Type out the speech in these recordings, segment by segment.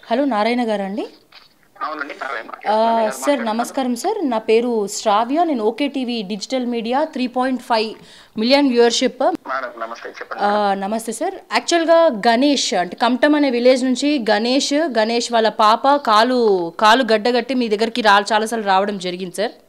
Hello Narayana గారా అండి? అవునండి. సార్ నమస్కారం సార్, నా పేరు శ్రావ్య, నేను okay TV digital media 3.5 million viewership. నమస్తే సార్. యాక్చువల్గా గణేష్ అంటే కమ్టమ్ అనే విలేజ్ నుంచి గణేష్ వాళ్ళ పాప కాలు గడ్డగట్టి మీ దగ్గరికి చాలాసార్లు రావడం జరిగింది సార్.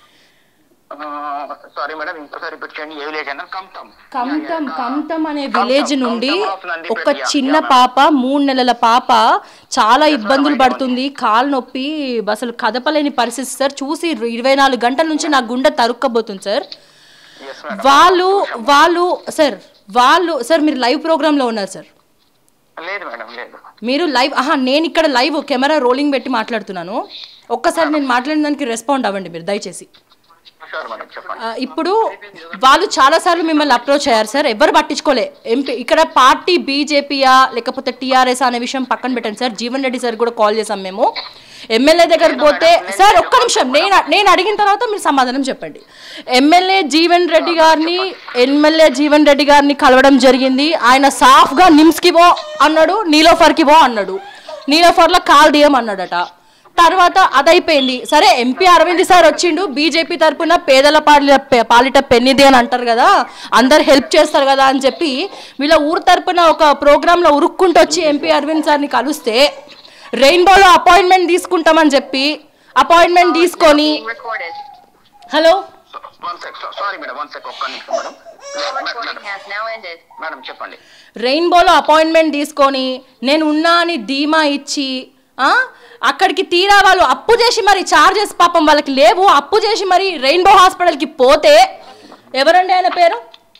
సారీ మేడం, ఇంకోసారి పెట్టండి. ఏ విలేజ్ అన్న? కమ్టమ్ అనే విలేజ్ నుండి ఒక చిన్న పాప, 3 నెలల పాప చాలా ఇబ్బందులు పడుతుంది, కాలు నొప్పి, అసలు కదపలేని పరిస్థితి సార్. చూసి 24 గంటల నుంచి నా గుండె తరుక్కబోతుంది సార్. వాళ్ళు సార్ మీరు లైవ్ ప్రోగ్రామ్ లో ఉన్నారు సార్? లేదు మేడం, లేదు. మీరు లైవ్? నేను ఇక్కడ లైవ్ కెమెరా రోలింగ్ పెట్టి మాట్లాడుతున్నాను. ఒక్కసారి నేను మాట్లాడిన దానికి రెస్పాండ్ అవ్వండి మీరు దయచేసి. ఇప్పుడు వాళ్ళు చాలాసార్లు మిమ్మల్ని అప్రోచ్ అయ్యారు సార్, ఎవరు పట్టించుకోలే. ఇక్కడ పార్టీ బీజేపీయా లేకపోతే టీఆర్ఎస్ అనే విషయం పక్కన పెట్టండి సార్. జీవన్ రెడ్డి సార్ కూడా కాల్ చేసాం మేము. ఎమ్మెల్యే దగ్గరికి పోతే సార్ ఒక్క నిమిషం, నేను అడిగిన తర్వాత మీరు సమాధానం చెప్పండి. ఎమ్మెల్యే జీవన్ రెడ్డి గారిని కలవడం జరిగింది. ఆయన సాఫ్గా నిమ్స్కి పో అన్నాడు, నీలోఫర్కి పో అన్నాడు, నీలోఫర్లో కాల్ తీయమన్నాడట. తర్వాత అదైపోయింది సరే. ఎంపీ అరవింద్ సార్ వచ్చిండు, బీజేపీ తరఫున పేదల పాలిట పెన్నిది అని అంటారు కదా, అందరు హెల్ప్ చేస్తారు కదా అని చెప్పి వీళ్ళ ఊరు తరఫున ఒక ప్రోగ్రాంలో ఉరుక్కుంటూ వచ్చి ఎంపీ అరవింద్ సార్ని కలిస్తే రెయిన్బోలో అపాయింట్మెంట్ తీసుకుంటామని చెప్పి అపాయింట్మెంట్ తీసుకొని హలో రెయిన్బోలో అపాయింట్మెంట్ తీసుకొని నేను ఉన్నా అని ధీమా ఇచ్చి అక్కడికి తీరా వాళ్ళు అప్పు చేసి మరి చార్జెస్ పాపం వాళ్ళకి లేవు, అప్పు చేసి మరి రెయిన్బో హాస్పిటల్కి పోతే ఎవరండి ఆయన పేరు?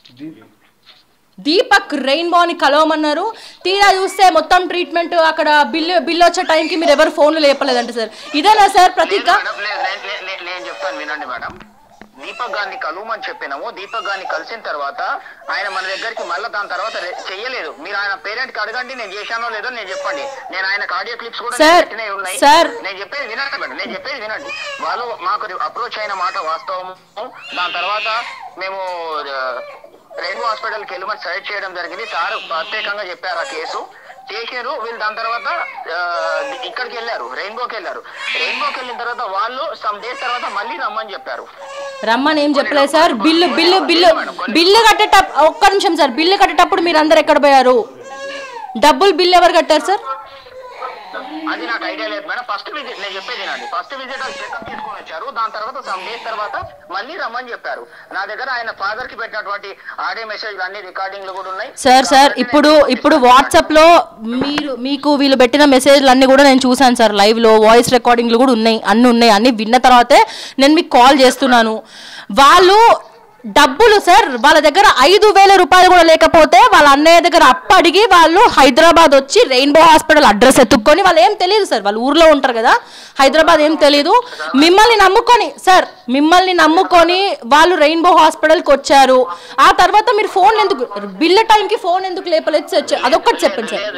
దీపక్ రెయిన్బోని కలవమన్నారు. తీరా చూస్తే మొత్తం ట్రీట్మెంట్ అక్కడ బిల్లు వచ్చే టైంకి మీరు ఎవరు ఫోన్లు లేపలేదంట సార్. ఇదేనా సార్ ప్రతీక? నేను చెప్తాను వినండి మేడం. దీపక్ గారిని కలువమని చెప్పినాము. దీపక్ గారిని కలిసిన తర్వాత ఆయన మన దగ్గరికి మళ్ళీ దాని తర్వాత చెయ్యలేదు. మీరు ఆయన పేరెంట్ కి అడగండి, నేను చేశానో లేదో నేను చెప్పండి. నేను ఆయన ఆడియో క్లిప్స్ కూడా ఉన్నాయి. నేను చెప్పేది వినండి మేడం, నేను చెప్పేది వినండి. వాళ్ళు మాకు అప్రోచ్ అయిన మాట వాస్తవము. దాని తర్వాత మేము రెయిన్బో హాస్పిటల్కి వెళ్ళమని సజెస్ట్ చేయడం జరిగింది. సార్ ప్రత్యేకంగా చెప్పారు ఆ కేసు చేశారు. వీళ్ళు దాని తర్వాత ఇక్కడికి వెళ్ళారు, రెయిన్బోకి వెళ్ళారు. రెయిన్బోకి వెళ్ళిన తర్వాత వాళ్ళు సమ్ డేస్ తర్వాత మళ్ళీ రమ్మని చెప్పారు. రమ్మని ఏం చెప్పలేదు సార్. బిల్లు కట్టేటప్పుడు ఒక్క నిమిషం సార్, బిల్లు కట్టేటప్పుడు మీరు అందరు ఎక్కడ పోయారు? డబ్బులు బిల్లు ఎవరు కట్టారు సార్? అది నాకు ఐడియా లేదు మేడం. ఫస్ట్ విజిట్ నేను చెప్పేది అండి, ఫస్ట్ విజిట్ చెకప్ తీసుకొని వచ్చారు. దాని తర్వాత సమ్ డేస్ తర్వాత మళ్ళీ రమ్మని చెప్పారు. నా దగ్గర ఆయన ఫాదర్ కి పెట్టినటువంటి ఆడియో మెసేజ్ అన్ని రికార్డింగ్లు కూడా ఉన్నాయి సార్. ఇప్పుడు వాట్సాప్ లో మీకు వీళ్ళు పెట్టిన మెసేజ్లు అన్ని కూడా నేను చూసాను సార్. లైవ్ లో వాయిస్ రికార్డింగ్లు కూడా ఉన్నాయి, అన్ని విన్న తర్వాతే నేను మీకు కాల్ చేస్తున్నాను. వాళ్ళు డబ్బులు సార్ వాళ్ళ దగ్గర 5,000 రూపాయలు కూడా లేకపోతే వాళ్ళ అన్నయ్య దగ్గర అప్పు అడిగి వాళ్ళు హైదరాబాద్ వచ్చి రెయిన్బో హాస్పిటల్ అడ్రస్ ఎత్తుక్కొని, వాళ్ళు ఏం తెలియదు సార్, వాళ్ళు ఊర్లో ఉంటారు కదా, హైదరాబాద్ ఏం తెలీదు, మిమ్మల్ని నమ్ముకొని వాళ్ళు రెయిన్బో హాస్పిటల్కి వచ్చారు. ఆ తర్వాత మీరు ఫోన్ ఎందుకు బిల్లు టైంకి ఫోన్ ఎందుకు లేపలేదు సార్? అదొక్కటి చెప్పండి సార్.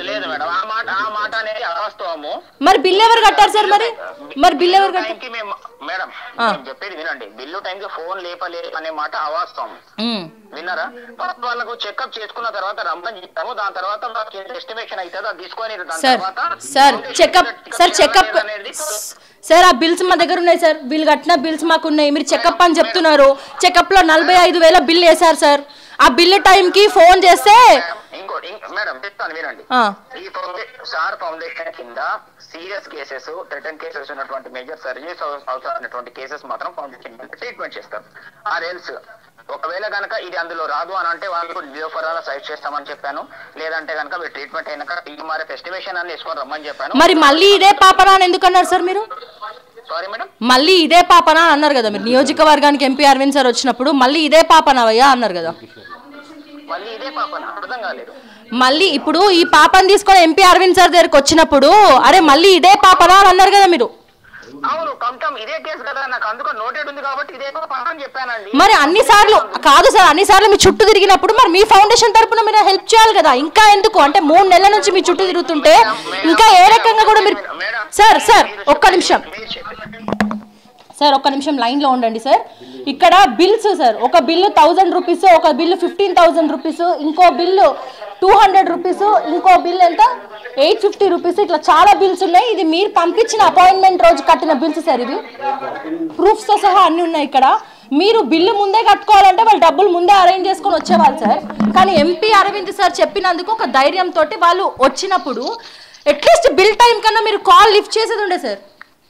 మరి బిల్లు ఎవరు కట్టారు సార్? మరి బిల్లు ఎవరు కట్టారు మేడం? చెప్పేది వినండి. బిల్లు టైంకి ఫోన్ లేపలేదు అనే మాట అవాస్తవం. విన్నారా? వాళ్ళకు చెకప్ చేసుకున్న తర్వాత రమ్మని చెప్తాము. దాని తర్వాత ఎస్టిమేషన్ అవుతుంది, అది తీసుకొని సార్ ఆ బిల్స్ మా దగ్గర ఉన్నాయి సార్. వీళ్ళు కట్టిన బిల్స్ మాకు ఉన్నాయి. మీరు చెకప్ అని చెప్తున్నారు, చెకప్ లో 45,000 బిల్ వేశారు సార్. ఆ బిల్లు టైంకి ఫోన్ చేస్తే మేడం చెప్తాను వినండి. ఈ సార్ ఫౌండేషన్ కింద సీరియస్ కేసెస్, థ్రెటన్ కేసెస్ ఉన్నటువంటి మేజర్ సర్జరీస్ అవసరమైనటువంటి కేసెస్ మాత్రం ఫౌండేషన్ ట్రీట్మెంట్ చేస్తారు. ఆర్ఎల్స్ ఒకవేళ కనుక ఇది అందులో రాదు అని అంటే వాళ్ళకు లియోఫరాల్ సైడ్ చేస్తామని చెప్పాను. లేదంటే కనుక మీరు ట్రీట్మెంట్ అయినాక టీఎంఆర్ఎఫ్ ఎస్టిమేషన్ అని వేసుకొని రమ్మని చెప్పాను. మరి మళ్ళీ ఇదే పాపనా అని ఎందుకు అన్నారు సార్ మీరు? సారీ మేడం, మళ్ళీ ఇదే పాపనా అన్నారు కదా మీరు. నియోజకవర్గానికి ఎంపీ అరవింద్ సార్ వచ్చినప్పుడు మళ్ళీ ఇదే పాపనవయ్యా అన్నారు కదా. మళ్ళీ ఇదే పాపనా? అర్థం కాలేదు. మళ్ళీ ఇప్పుడు ఈ పాపని తీసుకొని ఎంపీ అరవింద్ సార్ దగ్గరికి వచ్చినప్పుడు అరే మళ్ళీ ఇదే పాపనా అని అన్నారు కదా మీరు. అవును, కమ్టమ్ ఇదే కేసు కదా, నాకు అందుకు నోటెడ్ ఉంది కాబట్టి ఇదే పాపనా అని చెప్పానండి. మరి అన్నిసార్లు కాదు సార్, అన్నిసార్లు మీ చుట్టూ తిరిగినప్పుడు మరి మీ ఫౌండేషన్ తరపున మీరు హెల్ప్ చేయాలి కదా. ఇంకా ఎందుకు అంటే 3 నెలల నుంచి మీ చుట్టూ తిరుగుతుంటే ఇంకా ఏ రకంగా కూడా మీరు సార్ ఒక్క నిమిషం సార్ ఒక్క నిమిషం లైన్లో ఉండండి సార్. ఇక్కడ బిల్స్ సార్, ఒక బిల్లు 1000 రూపీస్, ఒక బిల్లు 15,000 రూపీస్, ఇంకో బిల్లు 200 రూపీస్, ఇంకో బిల్ ఎంత 850 రూపీస్, ఇట్లా చాలా బిల్స్ ఉన్నాయి. ఇది మీరు పంపించిన అపాయింట్మెంట్ రోజు కట్టిన బిల్స్ సార్, ఇవి ప్రూఫ్స్తో సహా అన్నీ ఉన్నాయి ఇక్కడ. మీరు బిల్లు ముందే కట్టుకోవాలంటే వాళ్ళు డబ్బులు ముందే అరేంజ్ చేసుకొని వచ్చేవాళ్ళు సార్. కానీ ఎంపీ అరవింద్ సార్ చెప్పినందుకు ఒక ధైర్యంతో వాళ్ళు వచ్చినప్పుడు అట్లీస్ట్ బిల్ టైం కన్నా మీరు కాల్ లిఫ్ట్ చేసేది ఉండే సార్.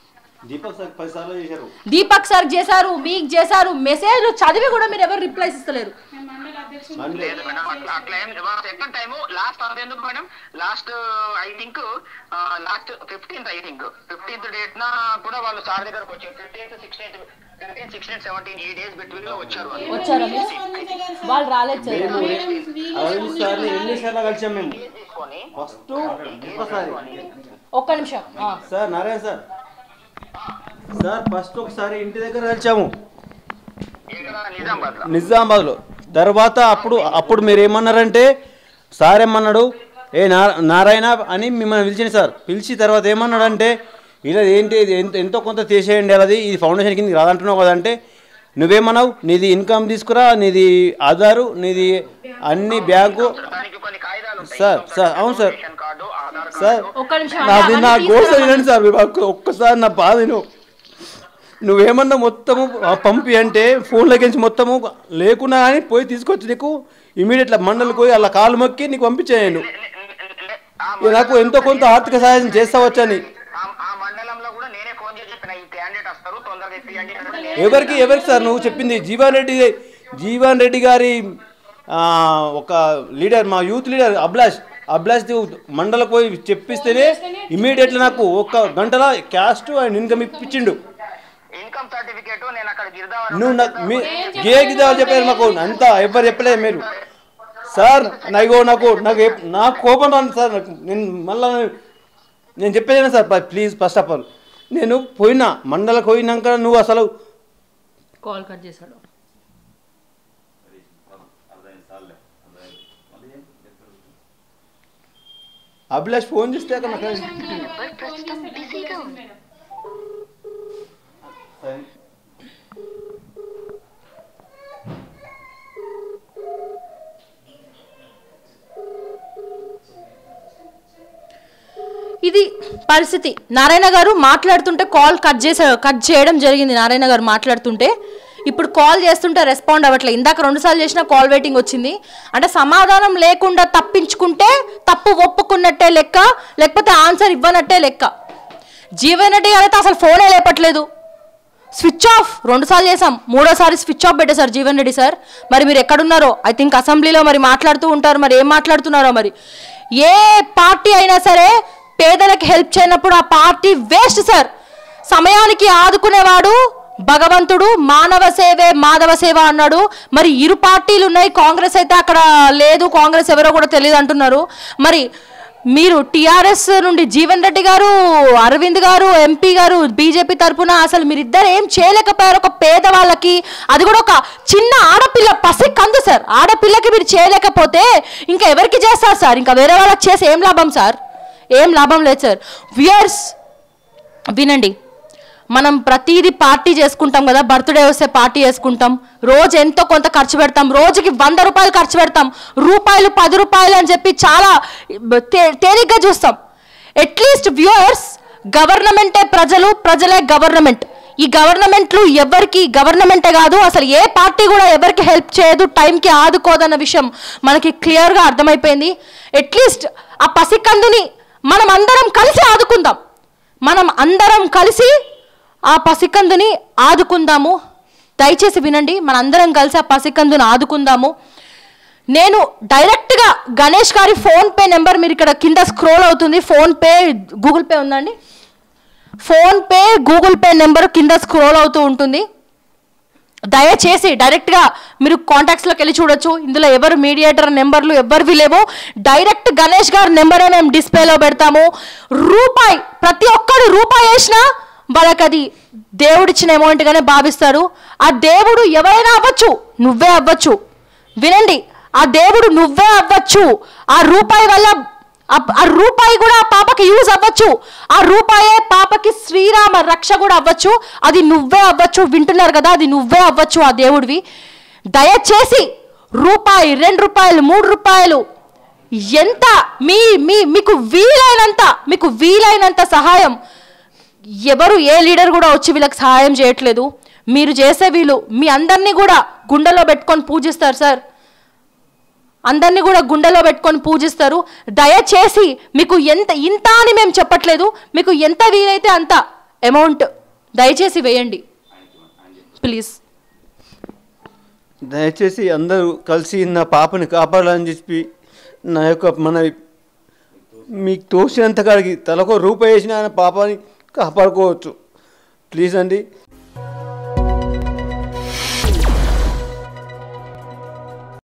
దీపక్ సార్ చేశారు, మీకు చేశారు, మెసేజ్ చదివి కూడా మీరు ఎవరు రిప్లైస్ ఇస్తలేరు. లాస్ట్ 15th డేట్ నా కూడా వాళ్ళు సార్ దగ్గరకు వచ్చారు. 15th 16th 17 ఈ డేస్ బిట్వీన్ లో వచ్చారు. వాళ్ళు రాలేదు సార్. ఒక్క నిమిషం sir, Narayana sir sir first ఒకసారి ఇంటి దగ్గర కలిసాము నిజామాబాద్లో. తర్వాత అప్పుడు మీరు ఏమన్నారంటే సార్ ఏమన్నాడు, నారాయణ అని మిమ్మల్ని పిలిచింది సార్. పిలిచి తర్వాత ఏమన్నాడంటే ఇలా ఏంటి ఎంతో కొంత తీసేయండి, అది ఇది ఫౌండేషన్ కింద రాదంటున్నావు కదంటే నువ్వేమన్నావు, నీది ఇన్కమ్ తీసుకురా, నీది ఆధారు, నీది అన్ని బ్యాంకు. సార్ సార్ అవును సార్ సార్ నాది నా గోస వినండి సార్, ఒక్కసారి నా బాధ నువ్వేమన్నా మొత్తము పంపి అంటే ఫోన్లోకి మొత్తము లేకున్నా కానీ పోయి తీసుకొచ్చి నీకు ఇమీడియట్లా మండలికి పోయి అలా కాలు మొక్కి నీకు పంపించాను. నాకు ఎంతో కొంత ఆర్థిక సహాయం చేస్తావచ్చని. ఎవరికి సార్ నువ్వు చెప్పింది? జీవన్ రెడ్డి గారి ఒక లీడర్, మా యూత్ లీడర్ అభిలాష్ మండలకు పోయి చెప్పిస్తేనే ఇమీడియట్లీ నాకు 1 గంటలో క్యాస్ట్ అండ్ ఇన్కమ్ ఇప్పించిండు. నువ్వు గిదావని చెప్పారు మాకు, అంతా ఎవరు చెప్పలేదు మీరు సార్. నాకు కోపం రాను సార్. నేను చెప్పేదేనా sir, please first of all నేను పోయినా మండలకు పోయినాక నువ్వు అసలు కాల్ కట్ చేశాడు. అభిలాష్ ఫోన్ చేస్తే ఇది పరిస్థితి. నారాయణ గారు మాట్లాడుతుంటే కాల్ కట్ చేయడం జరిగింది. నారాయణ గారు మాట్లాడుతుంటే ఇప్పుడు కాల్ చేస్తుంటే రెస్పాండ్ అవ్వట్లేదు. ఇందాక 2 సార్లు చేసినా కాల్ వెయిటింగ్ వచ్చింది. అంటే సమాధానం లేకుండా తప్పించుకుంటే తప్పు ఒప్పుకున్నట్టే లెక్క, లేకపోతే ఆన్సర్ ఇవ్వనట్టే లెక్క. జీవన్ రెడ్డి గారు అయితే అసలు ఫోనే లేపట్లేదు, స్విచ్ ఆఫ్. 2 సార్లు చేసాం, 3ఓసారి స్విచ్ ఆఫ్ పెట్టేశారు జీవన్ రెడ్డి సార్. మరి మీరు ఎక్కడున్నారో ఐ థింక్ అసెంబ్లీలో మరి మాట్లాడుతూ ఉంటారు, మరి ఏం మాట్లాడుతున్నారో. మరి ఏ పార్టీ అయినా సరే పేదలకు హెల్ప్ చేయనప్పుడు ఆ పార్టీ వేస్ట్ సార్. సమయానికి ఆదుకునేవాడు భగవంతుడు, మానవ సేవే మాధవ సేవ అన్నాడు. మరి ఇరు పార్టీలు ఉన్నాయి, కాంగ్రెస్ అయితే అక్కడ లేదు, కాంగ్రెస్ ఎవరో కూడా తెలియదు అంటున్నారు. మరి మీరు టీఆర్ఎస్ నుండి జీవన్ రెడ్డి గారు, అరవింద్ గారు, ఎంపీ గారు బీజేపీ తరఫున అసలు మీరిద్దరు ఏం చేయలేకపోయారు ఒక పేదవాళ్ళకి. అది కూడా ఒక చిన్న ఆడపిల్ల, పసి కందు సార్. ఆడపిల్లకి మీరు చేయలేకపోతే ఇంకా ఎవరికి చేస్తారు సార్? ఇంకా వేరే వాళ్ళకి చేసి ఏం లాభం సార్? ఏం లాభం లేదు సార్. వ్యూయర్స్ వినండి, మనం ప్రతిదీ పార్టీ చేసుకుంటాం కదా, బర్త్డే వస్తే పార్టీ చేసుకుంటాం, రోజు ఎంతో కొంత ఖర్చు పెడతాం, రోజుకి 100 రూపాయలు ఖర్చు పెడతాం, రూపాయలు 10 రూపాయలు అని చెప్పి చాలా తేలిగ్గా చూస్తాం. అట్లీస్ట్ వ్యూయర్స్, గవర్నమెంటే ప్రజలు, ప్రజలే గవర్నమెంట్. ఈ గవర్నమెంట్లు ఎవరికి గవర్నమెంటే కాదు, అసలు ఏ పార్టీ కూడా ఎవరికి హెల్ప్ చేయదు, టైంకి ఆదుకోదన్న విషయం మనకి క్లియర్గా అర్థమైపోయింది. అట్లీస్ట్ ఆ పసికందుని మనం అందరం కలిసి ఆదుకుందాం, మనం అందరం కలిసి ఆ పసికందుని ఆదుకుందాము. దయచేసి వినండి, మనందరం కలిసి ఆ పసికందుని ఆదుకుందాము. నేను డైరెక్ట్గా గణేష్ గారి ఫోన్పే నెంబర్ మీరు ఇక్కడ కింద స్క్రోల్ అవుతుంది. ఫోన్పే, గూగుల్ పే ఉందండి, ఫోన్పే గూగుల్ పే నెంబర్ కింద స్క్రోల్ అవుతూ ఉంటుంది. దయచేసి డైరెక్ట్గా మీరు కాంటాక్ట్స్లోకి వెళ్ళి చూడొచ్చు. ఇందులో ఎవరు మీడియేటర్ నెంబర్లు ఎవరివి లేవో, డైరెక్ట్ గణేష్ గారి నెంబరే మేము డిస్ప్లేలో పెడతాము. రూపాయి, ప్రతి ఒక్కరు రూపాయి వేసినా వాళ్ళకి అది దేవుడిచ్చిన అమౌంట్గానే భావిస్తారు. ఆ దేవుడు ఎవరైనా అవ్వచ్చు, నువ్వే అవ్వచ్చు. వినండి, ఆ దేవుడు నువ్వే అవ్వచ్చు. ఆ రూపాయి వల్ల ఆ రూపాయి కూడా ఆ పాపకి యూజ్ అవ్వచ్చు. ఆ రూపాయే పాపకి శ్రీరామ రక్ష కూడా అవ్వచ్చు. అది నువ్వే అవ్వచ్చు. వింటున్నారు కదా, అది నువ్వే అవ్వచ్చు ఆ దేవుడివి. దయచేసి రూపాయి, 2 రూపాయలు, 3 రూపాయలు, ఎంత మీకు వీలైనంత సహాయం. ఎవరు ఏ లీడర్ కూడా వచ్చి వీళ్ళకి సహాయం చేయట్లేదు. మీరు చేసే వీళ్ళు మీ అందరినీ కూడా గుండెలో పెట్టుకొని పూజిస్తారు సార్. అందరినీ కూడా గుండెలో పెట్టుకొని పూజిస్తారు. దయచేసి మీకు ఇంత అని మేము చెప్పట్లేదు, మీకు ఎంత వీలైతే అంత అమౌంట్ దయచేసి వేయండి ప్లీజ్. దయచేసి అందరూ కలిసి నా పాపని కాపాడాలని చెప్పి నా యొక్క మీకు తోచినంత కాడికి తలకు రూపాయి వేసిన పాపని కాపాడుకోవచ్చు ప్లీజ్ అండి.